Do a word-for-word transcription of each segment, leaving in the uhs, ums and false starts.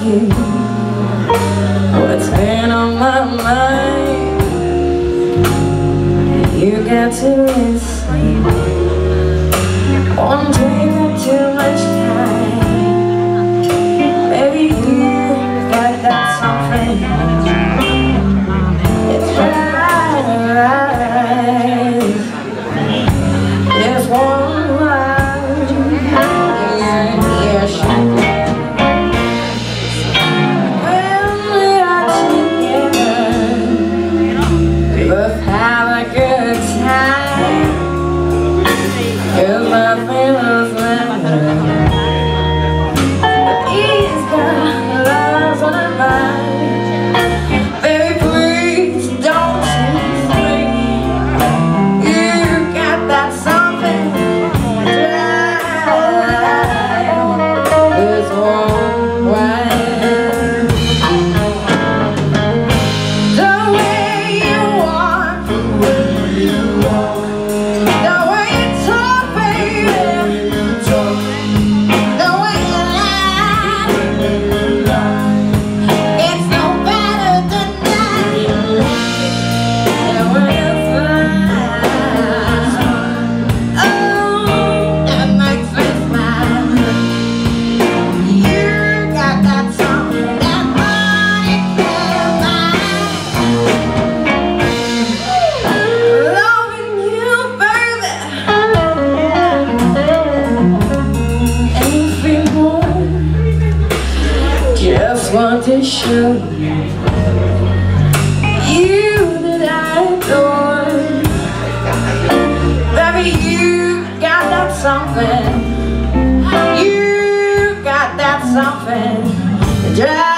you. What's been on my mind? You got to listen. One drink or too much time. Baby, you got that something. It's right, right. There's one word. Yeah, yeah, sure. When we are together, we'll have a good time. 'Cause nothing else matters. But he's got loves on her mind. Baby, please don't change me. You got that something drive. This one right. The way you walk, the way you walk, the way you talk, baby, the way you lie, it's no better than that. The way you smile, oh, that makes me smile. You got that something that money can't buy. Loving you, baby, anything more. Just want to show you that I adore. Baby, you got that something. You got that something to drive.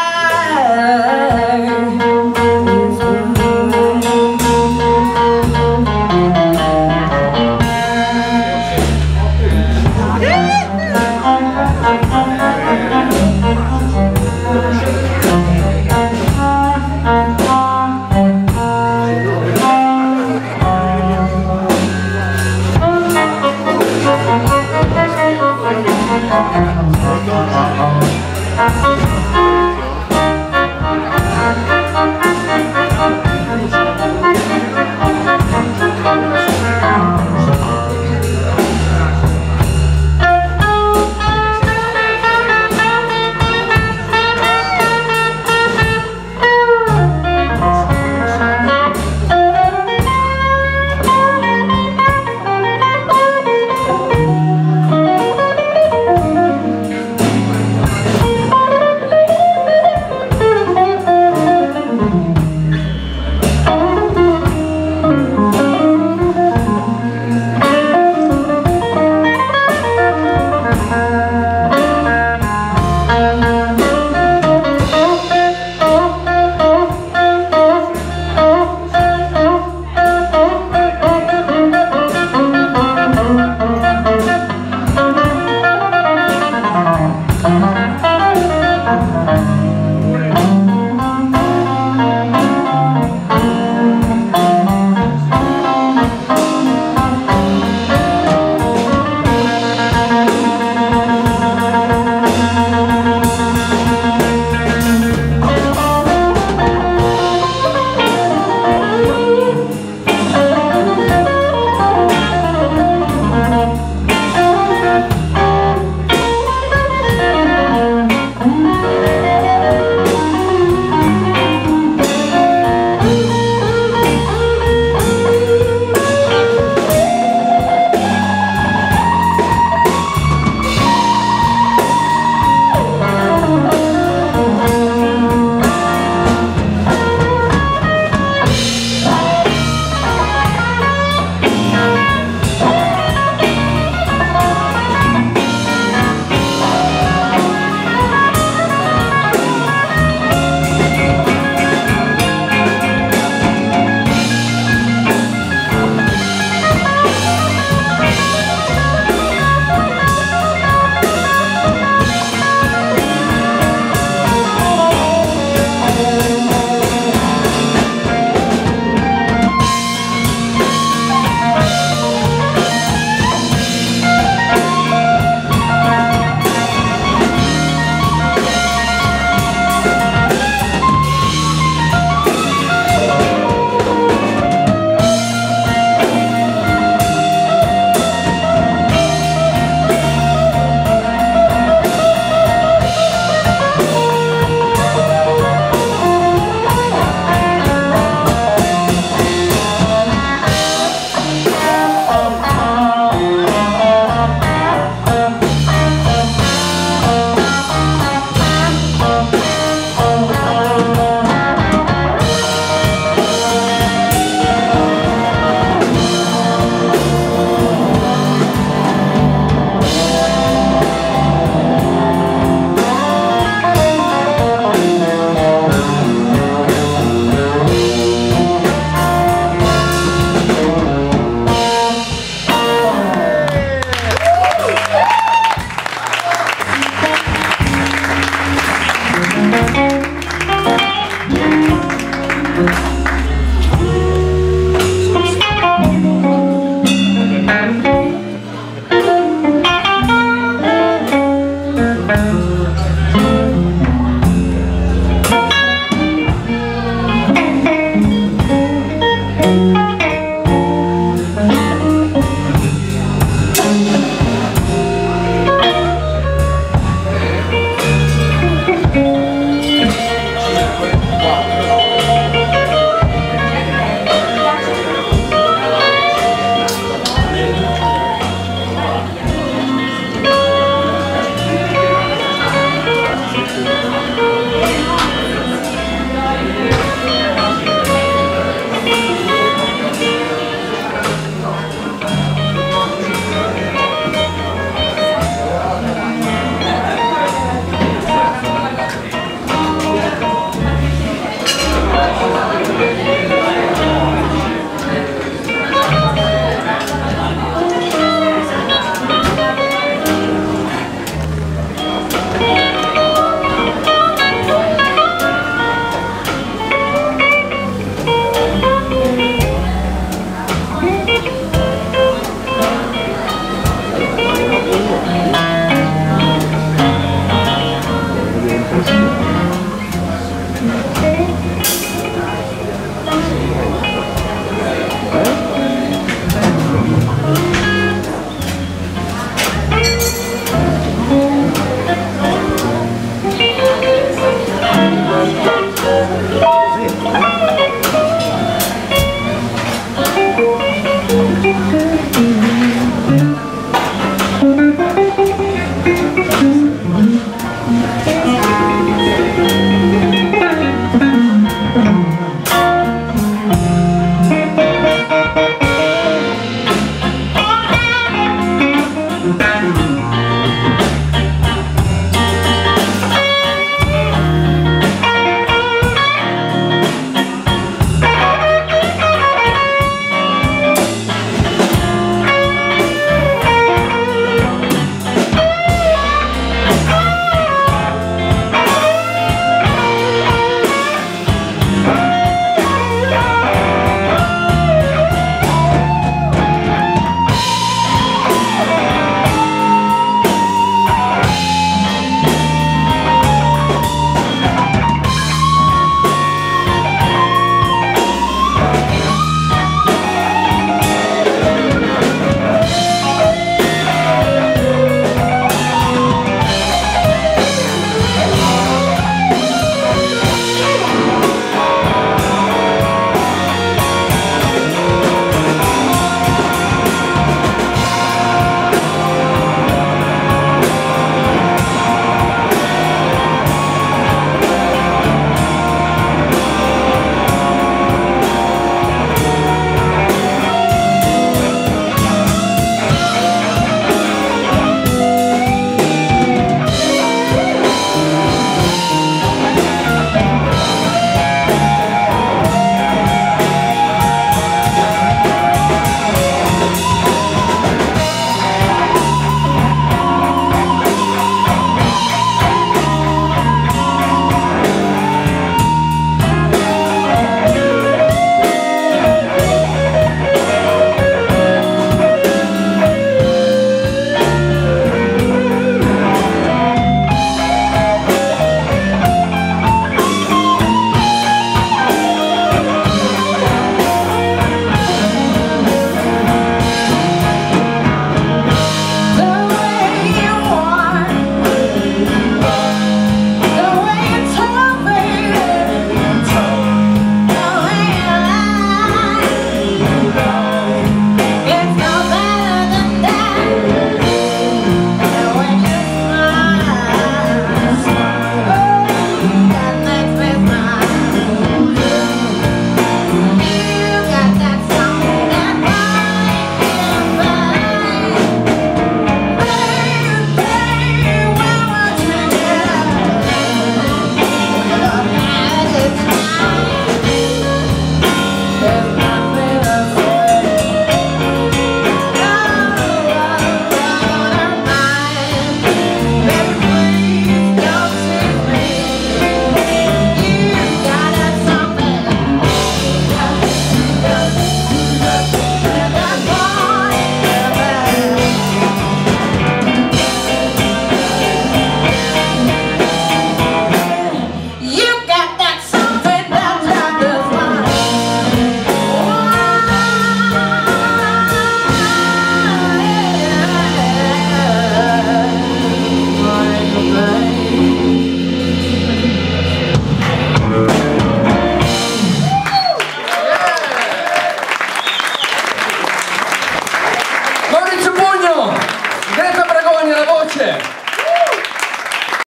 Woo!